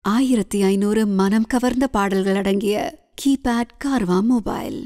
1500 மனம் கவர்ந்த பாடல்கள் அடங்கிய கீபேட் கார்வா மொபைல்.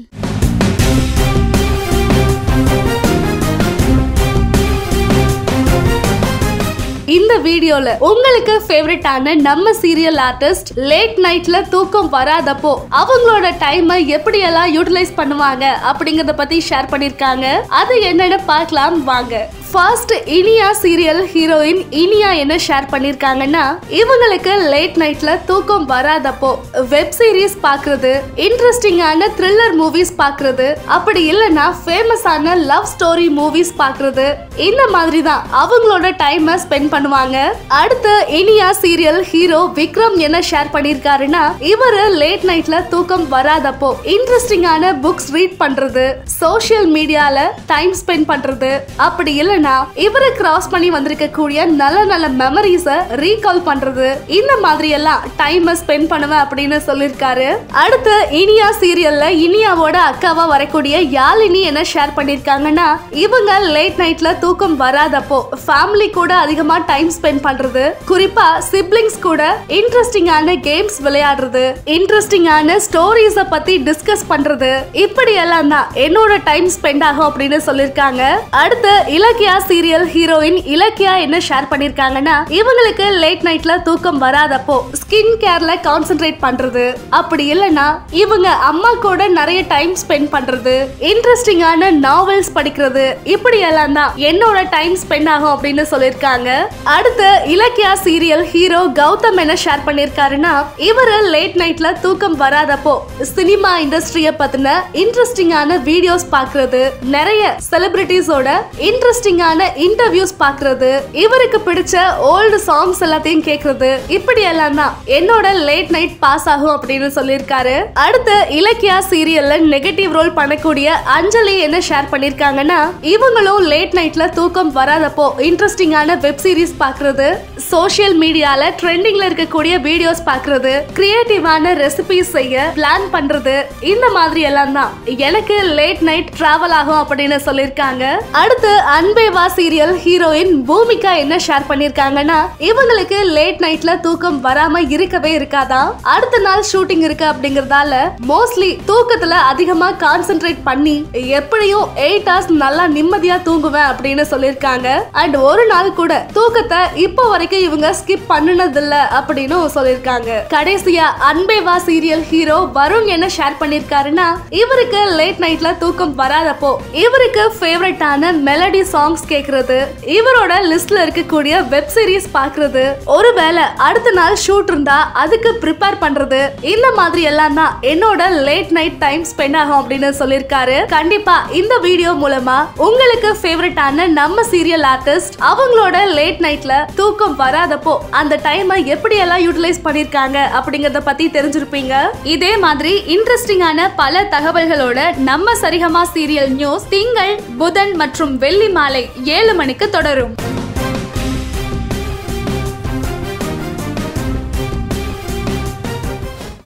இந்த வீடியோல உங்களுக்கு ஃபேவரட்டான நம்ம சீரியல் ஆர்டிஸ்ட் லேட் நைட்ல தூக்கம் வராதப்போ அவங்களோட டைமை எப்படி எல்லாம் யூட்டிலைஸ் பண்ணுவாங்க அப்படிங்கறத பத்தி ஷேர் பண்ணிருக்காங்க. அது என்னன்னு பார்க்கலாம் வாங்க. First Iniya serial heroine Iniya என்ன ஷேர் பண்ணிருக்காங்கன்னா, இவங்களுக்கு லேட் நைட்ல தூக்கம் வராதப்போ வெப் சீரிஸ் பாக்குறது, இன்ட்ரெஸ்டிங்கான த்ரில்லர் மூவிஸ் பாக்குறது, அப்படி இல்லைன்னா ஃபேமஸான லவ் ஸ்டோரி மூவிஸ் பாக்குறது, இந்த மாதிரி தான் அவங்களோட டைமை ஸ்பெண்ட் பண்ணுவாங்க. அடுத்து இனியா சீரியல் ஹீரோ விக்ரம் என்ன ஷேர் பண்ணிருக்காருன்னா, இவரு லேட் நைட்ல தூக்கம் வராதப்போ இன்ட்ரெஸ்டிங்கான புக்ஸ் ரீட் பண்றது, சோசியல் மீடியால டைம் ஸ்பெண்ட் பண்றது, அப்படி இல்ல இவரை கிராஸ் பண்ணி வந்திருக்க கூடிய நல்ல நல்ல மெமரிஸ ரீகால் பண்றது, இந்த மாதிரி எல்லாம் டைம் ஸ்பெண்ட் பண்ணுவேன் அப்படின்னு சொல்லிருக்காரு. அடுத்து இனியா சீரியல்ல இனியாவோட அக்காவா வரக்கூடிய யாழினி என்ன ஷேர் பண்ணிருக்காங்கன்னா, இவங்க லேட் நைட்ல தூக்கம் வராதப்போ ஃபேமிலி கூட அதிகமா டைம் ஸ்பெண்ட் பண்றது, குறிப்பா சிப்லிங்ஸ் கூட இன்ட்ரெஸ்டிங்கான கேம்ஸ் விளையாடுறது, இன்ட்ரெஸ்டிங்கான ஸ்டோரிஸ பத்தி டிஸ்கஸ் பண்றது, இப்படி எல்லாம் தான் என்னோட டைம் ஸ்பெண்ட் ஆகும் அப்படின்னு சொல்லிருக்காங்க. அடுத்து இலக்கியா சீரியல் ஹீரோயின் இலக்கியா என்ன ஷேர் பண்ணிருக்காங்கன்னா, இவங்களுக்கு லேட் நைட்ல தூக்கம் வராதப்போ ஸ்கின் கேர்ல கான்சென்ட்ரேட் பண்றது, அப்படி இல்லனா இவங்க அம்மா கூட நிறைய டைம் ஸ்பெண்ட் பண்றது, இன்ட்ரெஸ்டிங்கான நாவல்ஸ் படிக்கிறது, இப்படி எல்லாம் தான் என்னோட டைம் ஸ்பெண்ட் ஆகும் அப்படின்னு சொல்லிருக்காங்க. அடுத்து இலக்கியா சீரியல் ஹீரோ கௌதம் என்ன ஷேர் பண்ணிருக்காருன்னா, இவரு லேட் நைட்ல தூக்கம் வராதப்போ சினிமா இண்டஸ்ட்ரிய பத்தின இன்ட்ரெஸ்டிங்கான வீடியோஸ் பாக்குறது, நிறைய செலிபிரிட்டிஸோட இன்ட்ரெஸ்டிங்கான இன்டர்வியூஸ் பாக்குறது, இவருக்கு பிடிச்ச ஓல்டு சாங்ஸ் எல்லாத்தையும் கேக்குறது, இப்படி எல்லாம் தான் என்னோட லேட் நைட் பாஸ் ஆகும் அப்படின்னு சொல்லிருக்காரு. அடுத்து இலக்கியா சீரியல்ல நெகட்டிவ் ரோல் பண்ணக்கூடிய அஞ்சலி என்ன ஷேர் பண்ணிருக்காங்கன்னா, இவங்களும் லேட் நைட்ல தூக்கம் வராதப்போ இன்ட்ரெஸ்டிங்கான வெப் சீரிஸ் பாக்குறது, சோசியல் மீடியால ட்ரெண்டிங்ல இருக்கக்கூடிய வீடியோஸ் பாக்குறது, கிரியேட்டிவான ரெசிபிஸ் செய்ய பிளான் பண்றது, இந்த மாதிரி எல்லாம் தான் எனக்கு லேட் நைட் டிராவல் ஆகும் அப்படின்னு சொல்லிருக்காங்க. அடுத்து அன்பேவா சீரியல் ஹீரோயின் பூமிகா என்ன ஷேர் பண்ணிருக்காங்கன்னா, இவங்களுக்கு லேட் நைட்ல தூக்கம் வராம இருக்கவே இருக்காதான். அடுத்த நாள் ஷூட்டிங் இருக்கு அப்படிங்கறதால மோஸ்ட்லி தூக்கத்துல அதிகமா கான்சென்ட்ரேட் பண்ணி எப்படியும் 8 hours நல்லா நிம்மதியா தூங்குவேன் அப்படின்னு சொல்லிருக்காங்க. அண்ட் ஒரு நாள் கூட தூக்கத்தை இப்போ வரைக்கும் இவங்க ஸ்கிப் பண்ணுனதில்ல அப்படின்னு சொல்லிருக்காங்க. கடைசியா அன்பேவா சீரியல் ஹீரோ வருண் என்ன ஷேர் பண்ணிருக்காருன்னா, இவருக்கு லேட் நைட்ல தூக்கம் வராதப்போ இவருக்கு ஃபேவரட்டான மெலடி சாங்ஸ் கேக்குறது, இவரோட லிஸ்ட்ல இருக்கக்கூடிய வெப் சீரிஸ் பாக்குறது, ஒருவேளை அடுத்த நாள் ஷூட் இருந்தா அதுக்கு ப்ரிப்பேர் பண்றது, இந்த மாதிரி எல்லாம் தான் என்னோட லேட் நைட் டைம் ஸ்பெண்ட் ஆகும் அப்படின்னு சொல்லிருக்காரு. கண்டிப்பா இந்த வீடியோ மூலமா உங்களுக்கு ஃபேவரட்டான நம்ம சீரியல் ஆர்டிஸ்ட் அவங்களோட லேட் நைட்ல தூக்கம் வராதப்போ அந்த டைமை எப்படி எல்லாம் யூட்டிலைஸ் பண்ணிருக்காங்க அப்படிங்கறத பத்தி தெரிஞ்சிருப்பீங்க. இதே மாதிரி இன்ட்ரெஸ்டிங்கான பல தகவல்களோட நம்ம சரிகமா சீரியல் நியூஸ் திங்கள், புதன் மற்றும் வெள்ளி மாலை 7 மணிக்கு தொடரும்.